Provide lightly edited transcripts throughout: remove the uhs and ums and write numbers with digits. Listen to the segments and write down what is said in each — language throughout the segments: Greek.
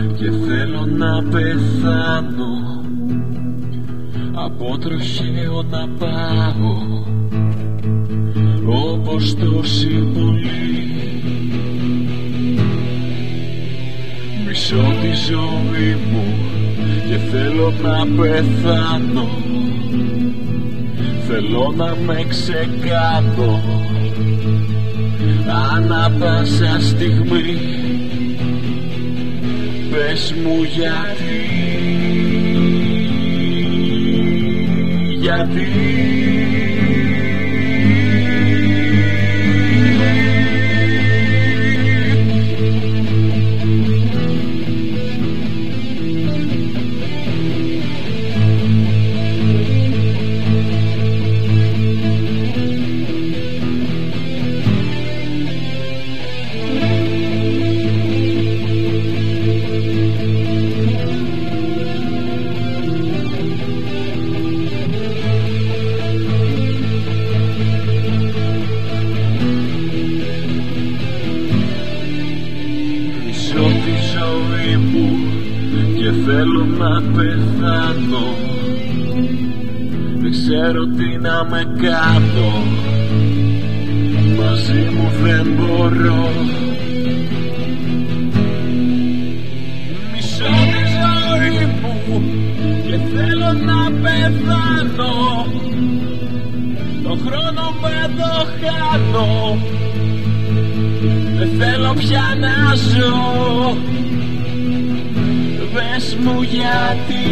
και θέλω να πεθάνω, από τροχαίο να πάω, όπως τόσοι πολλοί. Μισώ τη ζωή μου και θέλω να πεθάνω, θέλω να με ξεκάνω ανά πάσα στιγμή. Πες μου γιατί τη ζωή μου και θέλω να πεθάνω, δεν ξέρω τι να με κάνω, μαζί μου δεν μπορώ. Μισώ τη ζωή μου και θέλω να πεθάνω, το χρόνο μου εδώ χάνω, δεν θέλω πια να ζω. Πες μου γιατί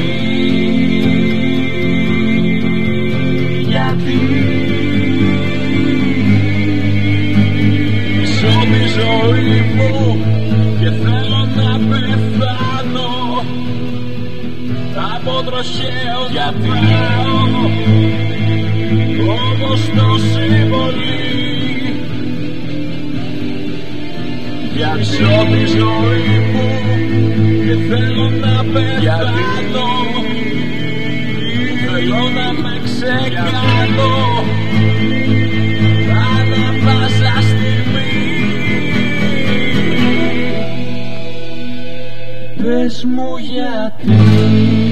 ζω τη ζωή μου και θέλω να πεθάνω, από τροχαίο να πάω, όπως τόσοι πολλοί. Ζω τη ζωή μου και θέλω να πεθάνω, θέλω να με ξεκάνω ανά πάσα στιγμή. Πες μου γιατί